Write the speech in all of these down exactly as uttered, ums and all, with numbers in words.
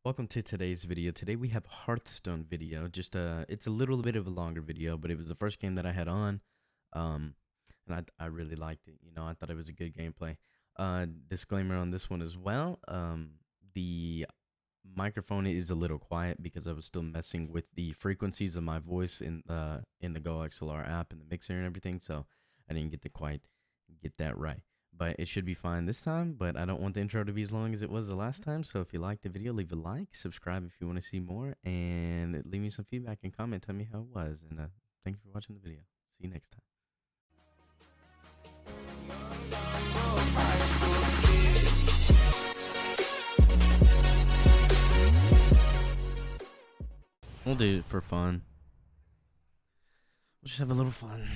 Welcome to today's video. Today we have Hearthstone video. Just uh it's a little bit of a longer video, but it was the first game that I had on. Um and I I really liked it. You know, I thought it was a good gameplay. Uh disclaimer on this one as well. Um the microphone is a little quiet because I was still messing with the frequencies of my voice in uh in the Go X L R app and the mixer and everything, so I didn't get to quite get that right. But it should be fine this time. But I don't want the intro to be as long as it was the last time. So if you liked the video, leave a like, subscribe if you want to see more, and leave me some feedback and comment. Tell me how it was. And uh, thank you for watching the video. See you next time. We'll do it for fun. We'll just have a little fun.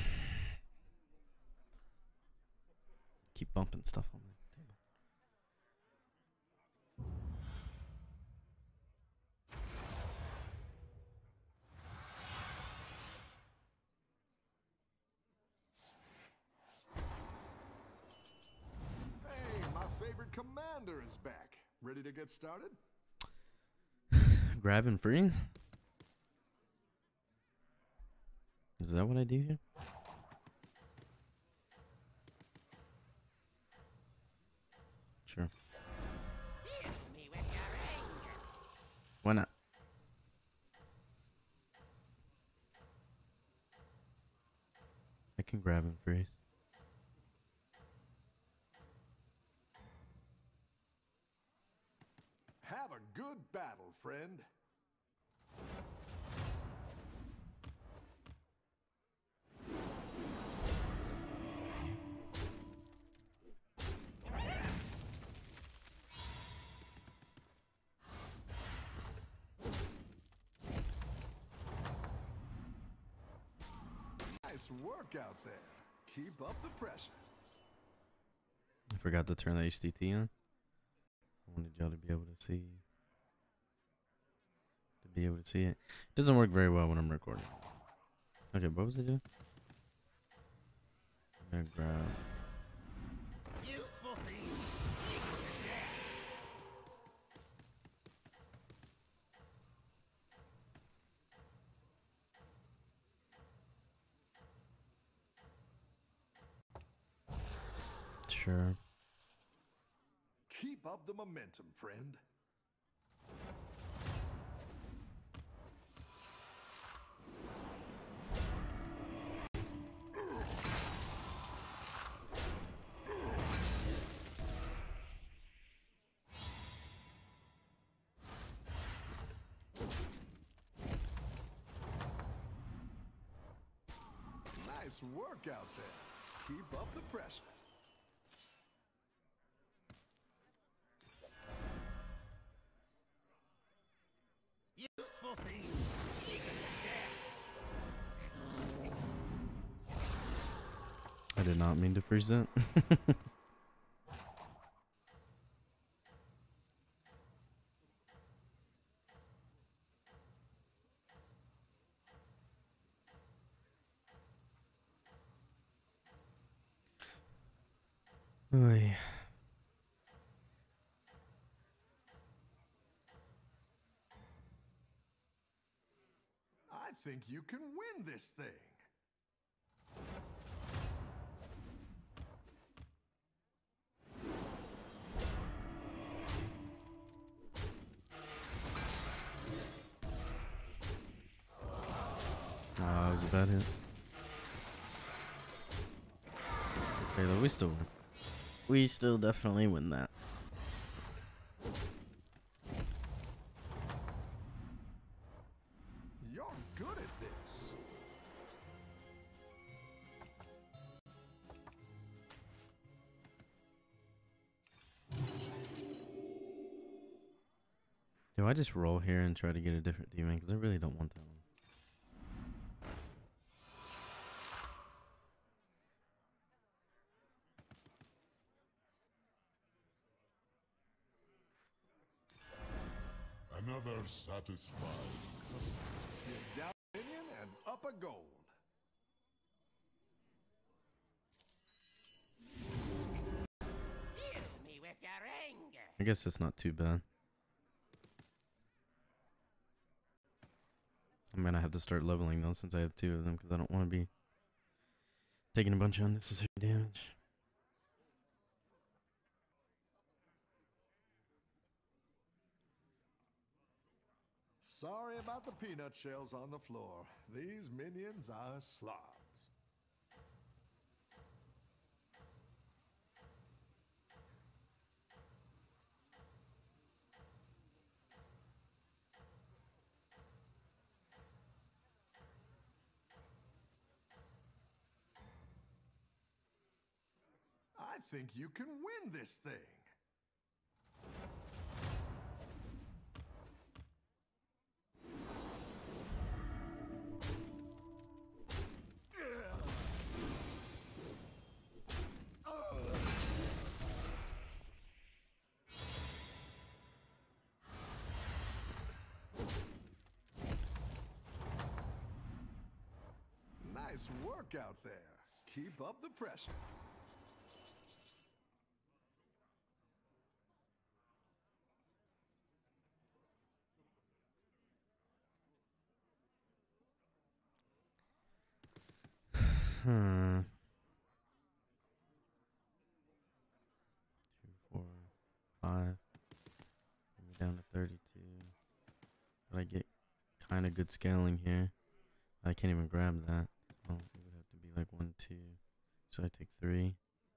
Keep bumping stuff on the table. Hey, my favorite commander is back. Ready to get started? Grab and freeze? Is that what I do here? Sure. Why not? I can grab and freeze. Have a good battle, friend. Nice work out there. Keep up the pressure. I forgot to turn the H D T on. I wanted y'all to be able to see. To be able to see it. It doesn't work very well when I'm recording. Okay, what was it doing? I'm gonna grab. Useful thing. Sure. Keep up the momentum, friend. Nice work out there. Keep up the pressure. Useful thing. I did not mean to freeze that. Oy. I think you can win this thing. Oh, that was a bad hit. Okay, though, we still win. We still definitely win that. You're good at this. Do I just roll here and try to get a different demon? Because I really don't want that one. Another satisfied customer. Give down minion and up a gold. Me with your anger. I guess it's not too bad. I'm gonna have to start leveling though since I have two of them because I don't want to be taking a bunch of unnecessary damage. Sorry about the peanut shells on the floor. These minions are slobs. I think you can win this thing. Nice work out there. Keep up the pressure. Hmm. Two, four, five. Bring me down to thirty-two. But I get kind of good scaling here. I can't even grab that. Oh, it would have to be like one, two. So I take three.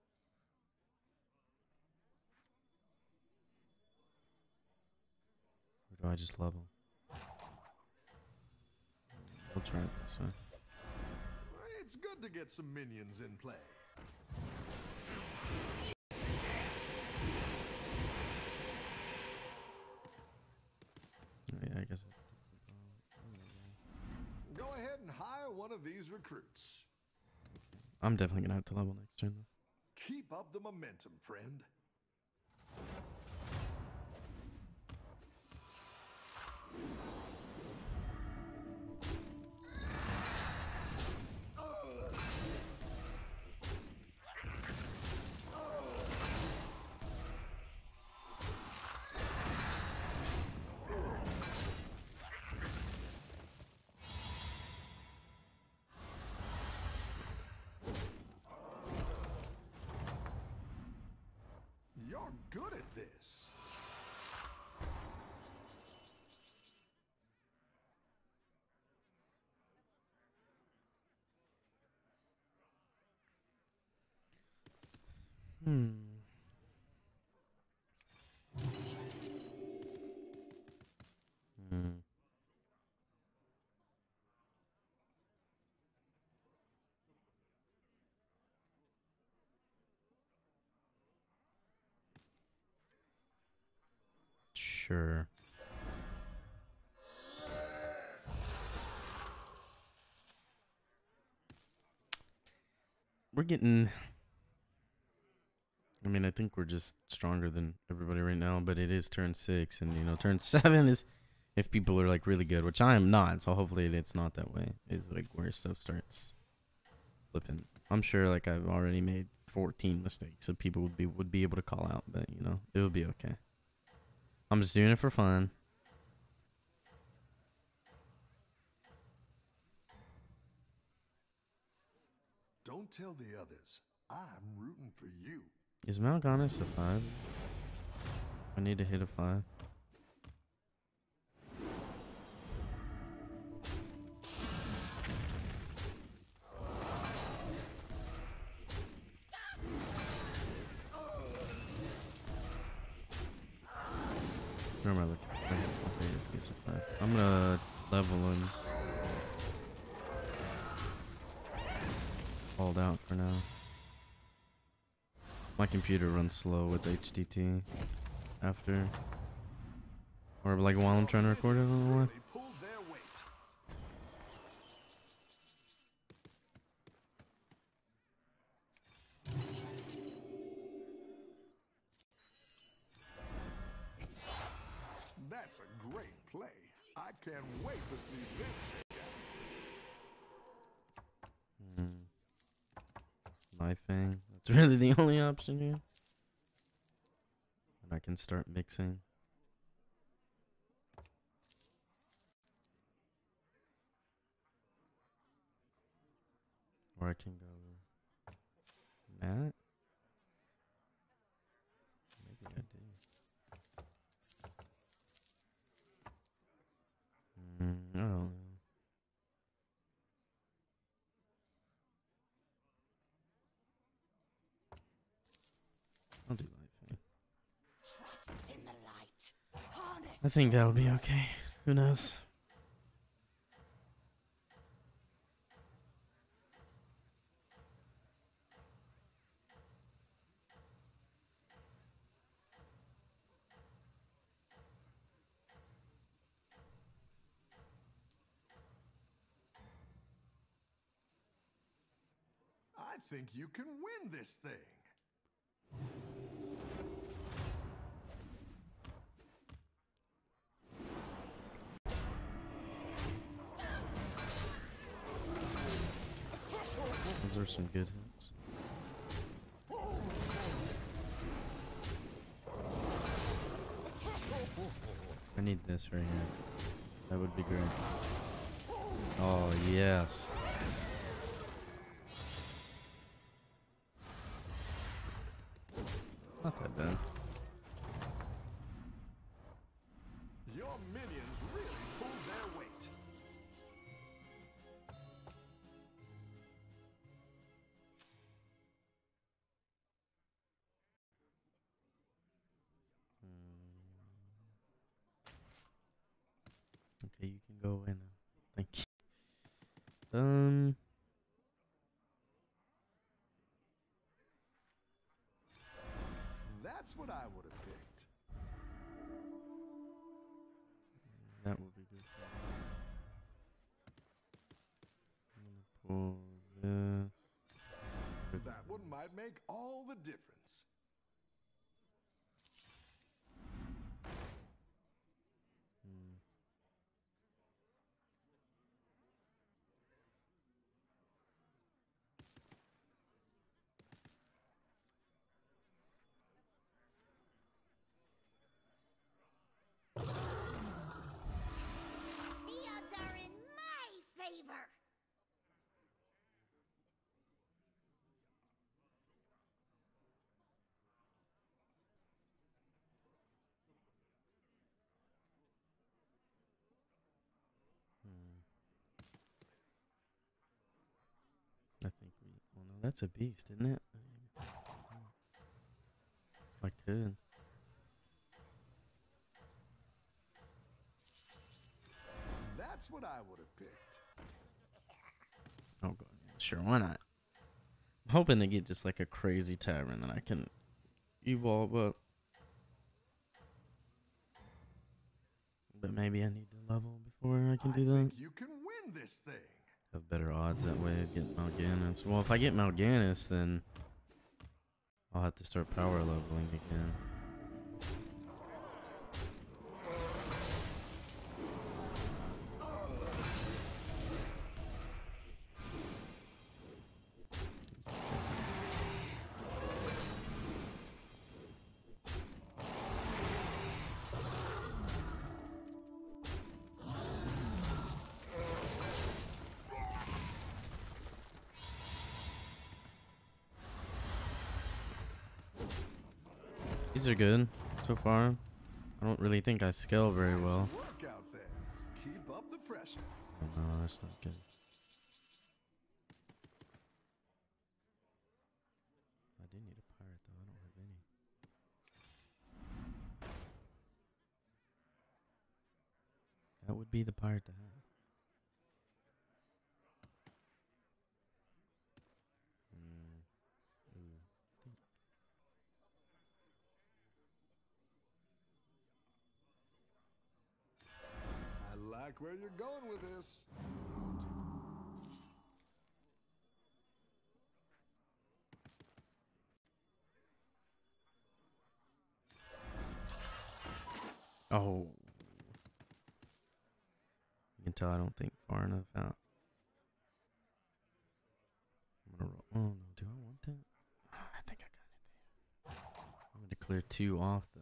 Or do I just level? We'll try it this way. It's good to get some minions in play. Yeah, I guess. Go ahead and hire one of these recruits. I'm definitely gonna have to level next turn though. Keep up the momentum, friend. You're good at this. Hmm. Hmm. Sure. We're getting. I mean, I think we're just stronger than everybody right now, but it is turn six, and you know, turn seven is if people are like really good, which I am not. So hopefully it's not that way. It's like where stuff starts flipping. I'm sure like I've already made fourteen mistakes that people would be would be able to call out, but you know, it would be okay. I'm just doing it for fun. Don't tell the others. I'm rooting for you. Is Mal'Ganis a five? I need to hit a five. Where am I looking? Okay, okay, it's a five. I'm gonna level him. Hold out for now. My computer runs slow with H D T after. Or like while I'm trying to record it, I don't know why. They pulled their weight. That's a great play. I can't wait to see this shake out. Hmm. My thing. That's really the only option here. And I can start mixing. Or I can go Matt. Maybe I do. Mm, I don't know. I'll do life. Trust in the light. Harness I think your that'll be will. okay. Who knows? I think you can win this thing. Those are some good hits. I need this right here. That would be great. Oh, yes. Not that bad. Your minions really pulled their weight. Okay, you can go away now. Thank you. Um, That's what I would have picked. that would be good. I'm gonna pull this. That one might make all the difference. Hmm. The odds are in my favor. Hmm. I think we. Well, no, that's a beast, isn't it? I could. That's what I would have picked. Oh, God. Yeah, sure, why not? I'm hoping to get just like a crazy tavern that I can evolve up. But maybe I need to level before I can I do that. think you can win this thing. Have better odds that way of getting Mal'Ganis. Well, if I get Mal'Ganis, then I'll have to start power leveling again. These are good so far. I don't really think I scale very Nice well. work out there. Keep up the pressure. Oh, no, that's not good. I do need a pirate though. I don't have any. That would be the pirate to have. Mm. Ooh. I like where you're going with this. Oh. You can tell I don't think far enough out. I'm gonna roll. Oh no, do I want that? I think I kinda do. I'm gonna clear two off